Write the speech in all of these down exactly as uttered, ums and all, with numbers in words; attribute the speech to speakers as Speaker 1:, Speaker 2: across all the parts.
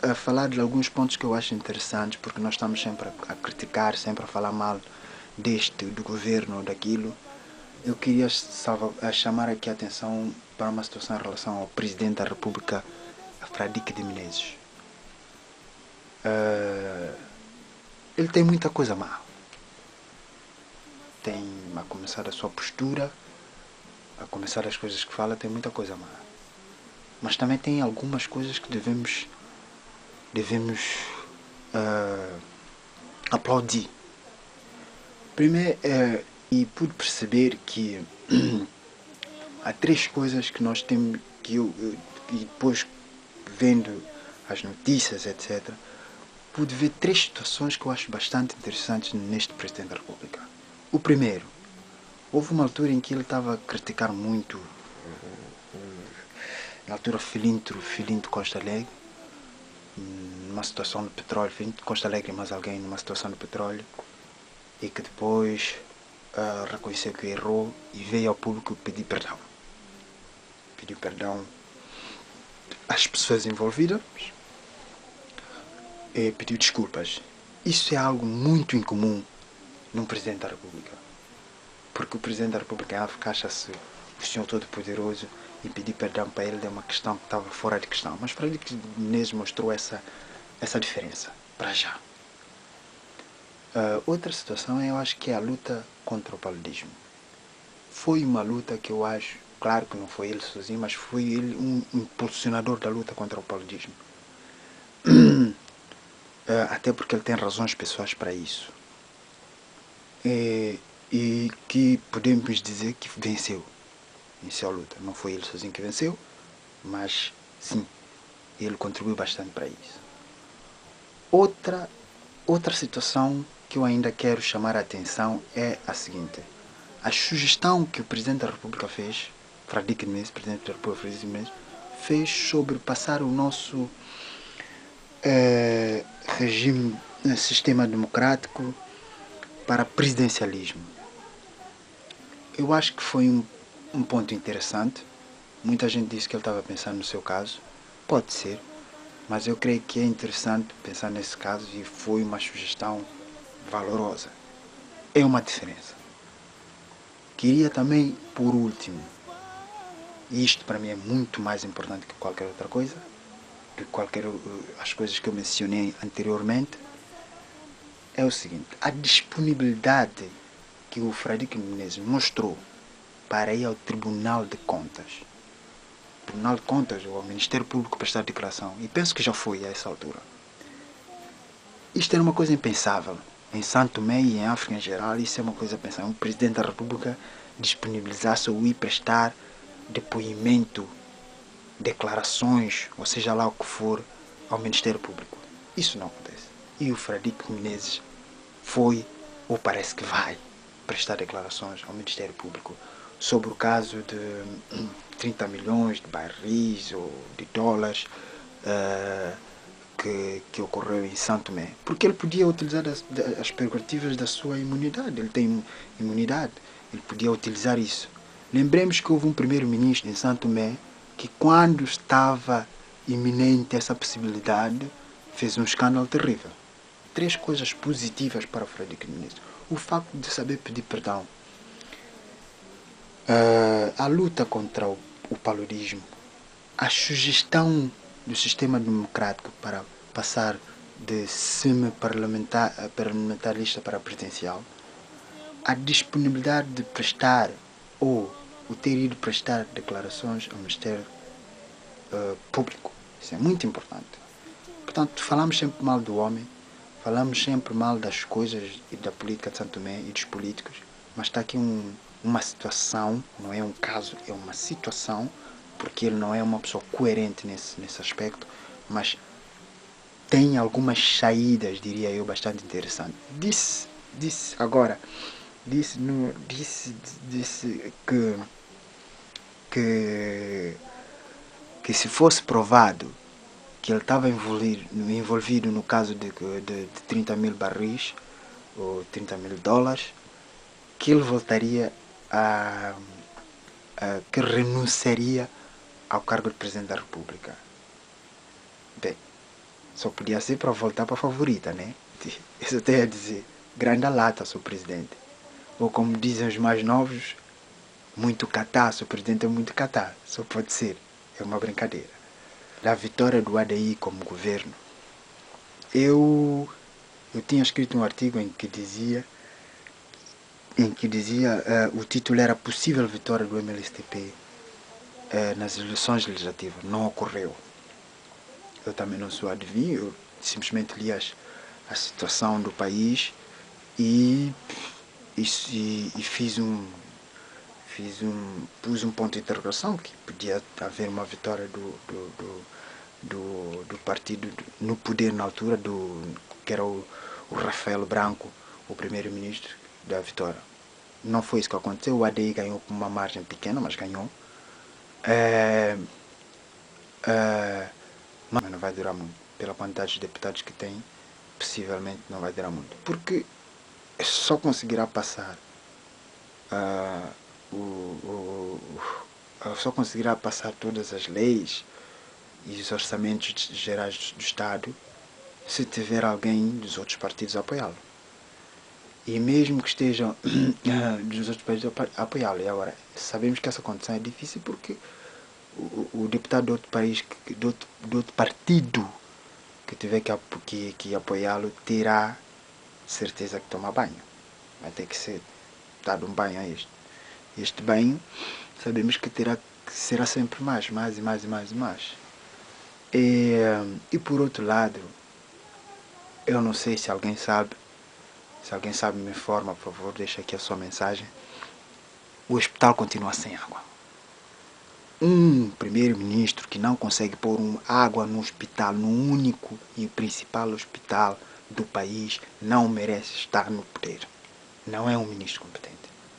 Speaker 1: a falar de alguns pontos que eu acho interessantes, porque nós estamos sempre a, a criticar, sempre a falar mal deste, do governo ou daquilo. Eu queria salva, a chamar aqui a atenção para uma situação em relação ao Presidente da República, Fradique de Menezes. Uh, ele tem muita coisa má. Tem, a começar da sua postura, a começar das coisas que fala, tem muita coisa má. Mas também tem algumas coisas que devemos, devemos uh, aplaudir. Primeiro, uh, e pude perceber que há três coisas que nós temos, que eu, eu e depois vendo as notícias, etcétera, pude ver três situações que eu acho bastante interessantes neste Presidente da República. O primeiro, houve uma altura em que ele estava a criticar muito, na altura, Filinto, Filinto Costa Alegre, numa situação de petróleo, Filinto Costa Alegre e mais alguém numa situação de petróleo, e que depois uh, reconheceu que errou e veio ao público pedir perdão. Pediu perdão às pessoas envolvidas e pediu desculpas. Isso é algo muito incomum num Presidente da República. Porque o Presidente da República em África acha-se o Senhor Todo-Poderoso e pedir perdão para ele é uma questão que estava fora de questão. Mas para ele que Menezes mostrou essa, essa diferença, para já. Uh, outra situação eu acho que é a luta contra o paludismo. Foi uma luta que eu acho, claro que não foi ele sozinho, mas foi ele um impulsionador da luta contra o paludismo. uh, até porque ele tem razões pessoais para isso. E, e que podemos dizer que venceu. Venceu a luta. Não foi ele sozinho que venceu, mas sim, ele contribuiu bastante para isso. Outra, outra situação que eu ainda quero chamar a atenção é a seguinte. A sugestão que o Presidente da República fez, Fradique de Menezes, Presidente da República Fradique de Menezes, fez sobre passar o nosso eh, regime, sistema democrático para presidencialismo. Eu acho que foi um, um ponto interessante. Muita gente disse que ele estava pensando no seu caso. Pode ser, mas eu creio que é interessante pensar nesse caso e foi uma sugestão valorosa. É uma diferença. Queria também, por último, e isto para mim é muito mais importante que qualquer outra coisa, que qualquer as coisas que eu mencionei anteriormente, é o seguinte, a disponibilidade que o Fradique Menezes mostrou para ir ao Tribunal de Contas, Tribunal de Contas ou ao Ministério Público prestar declaração, e penso que já foi a essa altura. Isto era uma coisa impensável. Em Santo Tomé e em África em geral, isso é uma coisa pensável. O Presidente da República disponibilizar-se ou ir prestar depoimento, declarações, ou seja lá o que for, ao Ministério Público. Isso não acontece. E o Fradique Menezes foi, ou parece que vai, prestar declarações ao Ministério Público sobre o caso de trinta milhões de barris ou de dólares uh, que, que ocorreu em Santo Tomé. Porque ele podia utilizar as, as prerrogativas da sua imunidade. Ele tem imunidade. Ele podia utilizar isso. Lembremos que houve um primeiro-ministro em Santo Tomé que, quando estava iminente essa possibilidade, fez um escândalo terrível. Três coisas positivas para o Fradique Menezes. O facto de saber pedir perdão. Uh, a luta contra o, o paludismo. A sugestão do sistema democrático para passar de semi-parlamentarista para presidencial. A disponibilidade de prestar ou o ter ido prestar declarações ao Ministério uh, Público. Isso é muito importante. Portanto, falamos sempre mal do homem, falamos sempre mal das coisas e da política de Santo Tomé e dos políticos, mas está aqui um, uma situação, não é um caso, é uma situação, porque ele não é uma pessoa coerente nesse, nesse aspecto, mas tem algumas saídas, diria eu, bastante interessantes. Disse, disse agora, disse, no, disse, disse que, que, que se fosse provado que ele estava envolvido, envolvido no caso de, de, de trinta mil barris, ou trinta mil dólares, que ele voltaria a, a que renunciaria ao cargo de Presidente da República. Bem, Só podia ser para voltar para a favorita, né? Isso até ia dizer, grande lata, seu presidente. Ou como dizem os mais novos, muito catá, seu presidente é muito catá. Só pode ser. É uma brincadeira. Da vitória do A D I como governo, eu, eu tinha escrito um artigo em que dizia, em que dizia uh, o título era Possível Vitória do M L S T P uh, nas eleições legislativas. Não ocorreu. Eu também não sou adivinho, eu simplesmente li as, a situação do país e, e, e fiz um fiz um pus um ponto de interrogação que podia haver uma vitória do do, do, do, do partido no poder na altura, do que era o, o Rafael Branco, o primeiro-ministro da vitória. Não foi isso que aconteceu. O A D I ganhou com uma margem pequena, mas ganhou. É, é, mas não vai durar muito. Pela quantidade de deputados que tem, possivelmente não vai durar muito. Porque só conseguirá passar uh, o, o, o, só conseguirá passar todas as leis e os orçamentos gerais do Estado se tiver alguém dos outros partidos a apoiá-lo. E mesmo que estejam dos outros partidos a apoiá-lo, e agora sabemos que essa condição é difícil porque o, o deputado de outro país, de outro, de outro partido que tiver que, que, que apoiá-lo, terá certeza que toma banho. Vai ter que ser dado um banho a este. Este banho sabemos que terá que será sempre mais, mais e mais e mais e mais. E, e por outro lado, eu não sei se alguém sabe, se alguém sabe me informa, por favor, deixa aqui a sua mensagem. O hospital continua sem água. Um primeiro-ministro que não consegue pôr um água no hospital, no único e principal hospital do país, não merece estar no poder. Não é um ministro competente.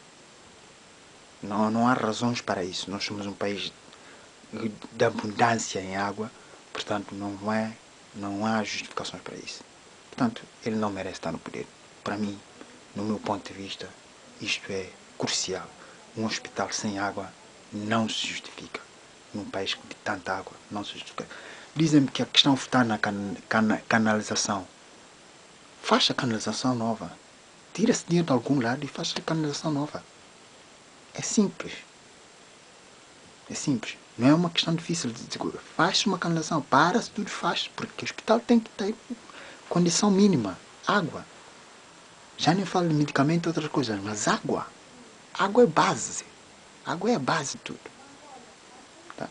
Speaker 1: Não, não há razões para isso. Nós somos um país de abundância em água, portanto não, é, não há justificações para isso. Portanto, ele não merece estar no poder. Para mim, no meu ponto de vista, isto é crucial. Um hospital sem água não se justifica. Num país de tanta água, não se justifica. Dizem-me que a questão está na can, can, canalização. Faça a canalização nova. Tira esse dinheiro de algum lado e faça a canalização nova. É simples. É simples. Não é uma questão difícil de dizer. Faz uma canalização. Para-se tudo faz. Porque o hospital tem que ter condição mínima. Água. Já nem falo de medicamento e outras coisas. Mas água. Água é base. Água é a base de tudo. Tá?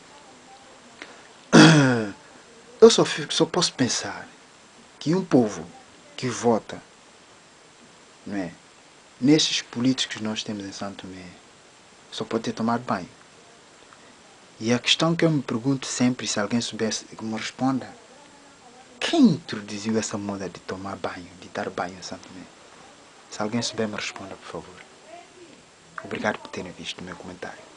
Speaker 1: Eu só, só posso pensar que um povo que vota, não é, nesses políticos que nós temos em Santo Tomé só pode ter tomado banho. E a questão que eu me pergunto sempre, se alguém soubesse, me responda: quem introduziu essa moda de tomar banho, de dar banho em Santo Tomé? Se alguém souber, me responda, por favor. Obrigado por terem visto o meu comentário.